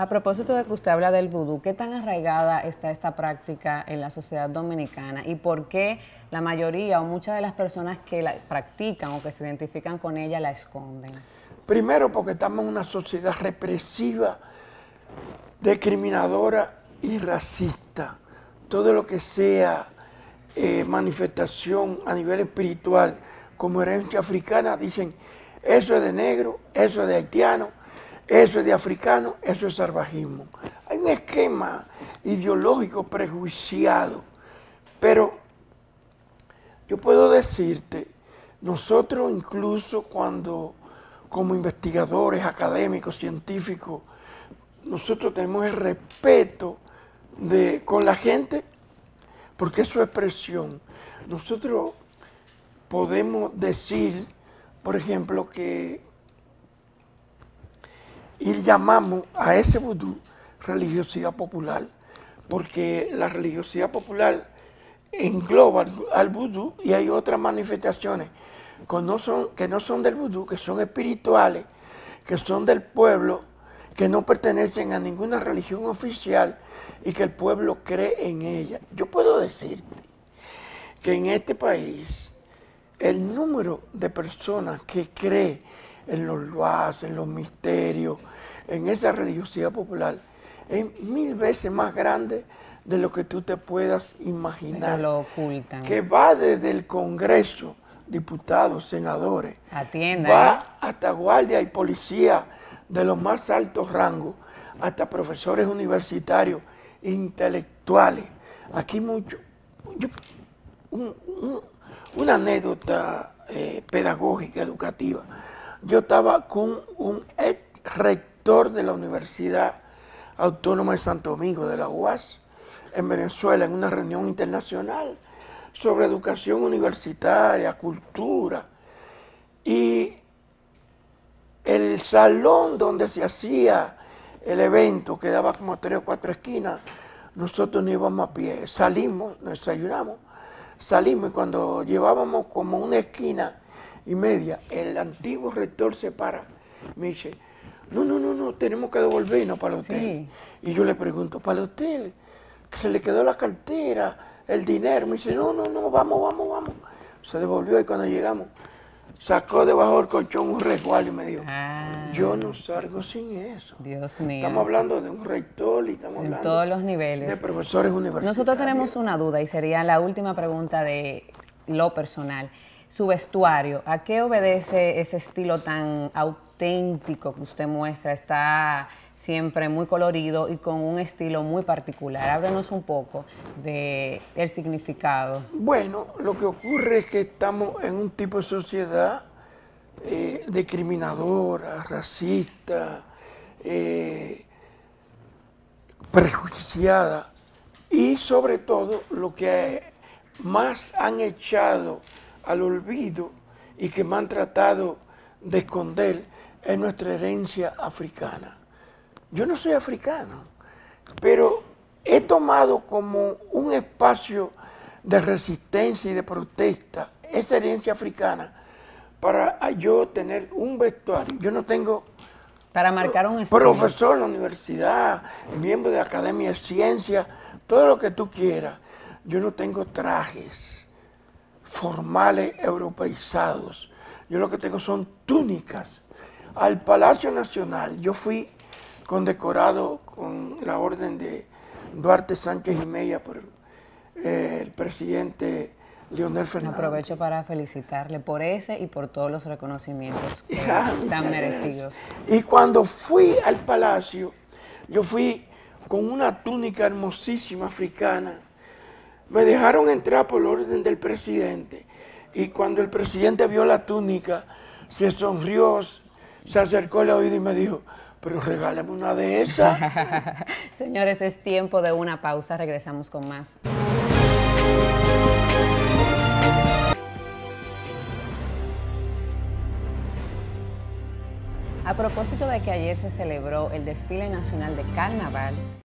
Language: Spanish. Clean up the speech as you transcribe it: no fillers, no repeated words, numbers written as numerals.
A propósito de que usted habla del vudú, ¿qué tan arraigada está esta práctica en la sociedad dominicana y por qué la mayoría o muchas de las personas que la practican o que se identifican con ella la esconden? Primero porque estamos en una sociedad represiva, discriminadora y racista. Todo lo que sea manifestación a nivel espiritual como herencia africana, dicen, eso es de negro, eso es de haitiano, eso es de africano, eso es salvajismo. Hay un esquema ideológico prejuiciado, pero yo puedo decirte, nosotros incluso cuando como investigadores, académicos, científicos, nosotros tenemos el respeto con la gente porque es su expresión. Nosotros podemos decir, por ejemplo, y llamamos a ese vudú religiosidad popular, porque la religiosidad popular engloba al vudú y hay otras manifestaciones que no son del vudú, que son espirituales, que son del pueblo, que no pertenecen a ninguna religión oficial y que el pueblo cree en ella. Yo puedo decirte que en este país el número de personas que cree en los luas, en los misterios, en esa religiosidad popular, es 1000 veces más grande de lo que tú te puedas imaginar. Pero lo ocultan. Que va desde el Congreso, diputados, senadores, Atienda, va hasta guardia y policía de los más altos rangos, hasta profesores universitarios, intelectuales. Aquí mucho. Una anécdota pedagógica, educativa. Yo estaba con un ex rector de la Universidad Autónoma de Santo Domingo, de la UAS, en Venezuela, en una reunión internacional sobre educación universitaria, cultura. Y el salón donde se hacía el evento quedaba como 3 o 4 esquinas. Nosotros no íbamos a pie. Salimos, nos desayunamos, salimos y cuando llevábamos como una esquina y media, el antiguo rector se para. Me dice, no, tenemos que devolvernos para el hotel. Sí. Y yo le pregunto, ¿para el hotel? Que se le quedó la cartera, el dinero. Me dice, no, vamos. Se devolvió y cuando llegamos, sacó debajo del colchón un resguardo y me dijo, yo no salgo sin eso. Dios mío. Estamos hablando de un rector y estamos hablando todos los niveles de profesores universitarios. Nosotros tenemos una duda y sería la última pregunta de lo personal. Su vestuario, ¿a qué obedece ese estilo tan auténtico que usted muestra? Está siempre muy colorido y con un estilo muy particular. Háblenos un poco del significado. Bueno, lo que ocurre es que estamos en un tipo de sociedad discriminadora, racista, prejuiciada y sobre todo lo que más han echado al olvido y que me han tratado de esconder es nuestra herencia africana. Yo no soy africano, pero he tomado como un espacio de resistencia y de protesta esa herencia africana para yo tener un vestuario. Yo no tengo para marcar un estilo. Profesor en la universidad, miembro de la Academia de Ciencias, todo lo que tú quieras. Yo no tengo trajes formales europeizados. Yo lo que tengo son túnicas. Al Palacio Nacional yo fui condecorado con la orden de Duarte Sánchez y Mella por el presidente Leonel Fernández. Aprovecho para felicitarle por ese y por todos los reconocimientos tan merecidos. Y cuando fui al palacio, yo fui con una túnica hermosísima africana. Me dejaron entrar por orden del presidente y cuando el presidente vio la túnica, se sonrió, se acercó al oído y me dijo, pero regálame una de esas. Señores, es tiempo de una pausa, regresamos con más. A propósito de que ayer se celebró el desfile nacional de carnaval,